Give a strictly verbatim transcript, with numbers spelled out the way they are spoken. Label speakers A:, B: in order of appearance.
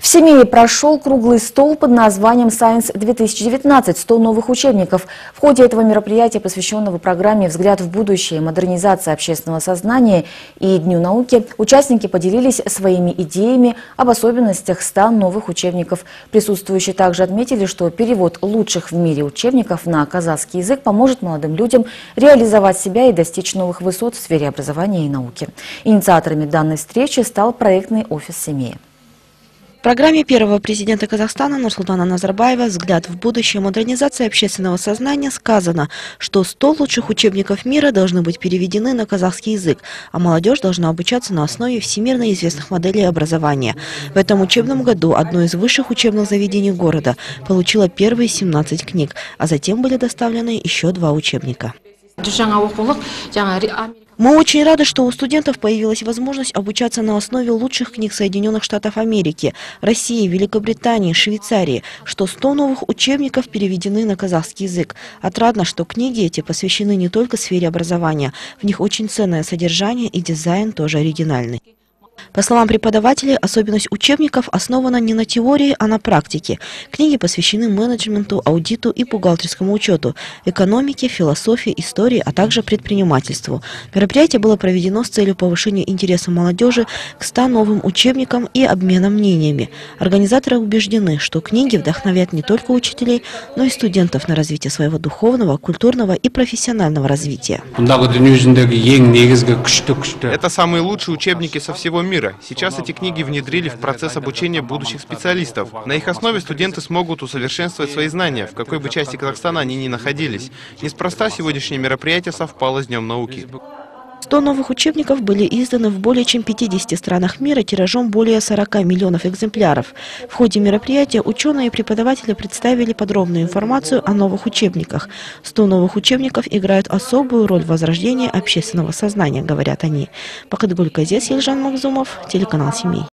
A: В Семее прошел круглый стол под названием Science две тысячи девятнадцать. сто новых учебников. В ходе этого мероприятия, посвященного программе «Взгляд в будущее. Модернизация общественного сознания» и Дню науки, участники поделились своими идеями об особенностях ста новых учебников. Присутствующие также отметили, что перевод лучших в мире учебников на казахский язык поможет молодым людям реализовать себя и достичь новых высот в сфере образования и науки. Инициаторами данной встречи стал проектный офис Семея.
B: В программе первого президента Казахстана Нурсултана Назарбаева «Взгляд в будущее. Модернизация общественного сознания» сказано, что сто лучших учебников мира должны быть переведены на казахский язык, а молодежь должна обучаться на основе всемирно известных моделей образования. В этом учебном году одно из высших учебных заведений города получило первые семнадцать книг, а затем были доставлены еще два учебника. Мы очень рады, что у студентов появилась возможность обучаться на основе лучших книг Соединенных Штатов Америки, России, Великобритании, Швейцарии, что сто новых учебников переведены на казахский язык. Отрадно, что книги эти посвящены не только сфере образования, в них очень ценное содержание и дизайн тоже оригинальный. По словам преподавателей, особенность учебников основана не на теории, а на практике. Книги посвящены менеджменту, аудиту и бухгалтерскому учету, экономике, философии, истории, а также предпринимательству. Мероприятие было проведено с целью повышения интереса молодежи к ста новым учебникам и обмена мнениями. Организаторы убеждены, что книги вдохновят не только учителей, но и студентов на развитие своего духовного, культурного и профессионального развития.
C: Это самые лучшие учебники со всего мира. Сейчас эти книги внедрили в процесс обучения будущих специалистов. На их основе студенты смогут усовершенствовать свои знания, в какой бы части Казахстана они ни находились. Неспроста сегодняшнее мероприятие совпало с Днем науки.
B: сто новых учебников были изданы в более чем пятидесяти странах мира тиражом более сорока миллионов экземпляров. В ходе мероприятия ученые и преподаватели представили подробную информацию о новых учебниках. сто новых учебников играют особую роль в возрождении общественного сознания, говорят они. Бакытгуль Казес, Елжан Магзумов, телеканал Семей.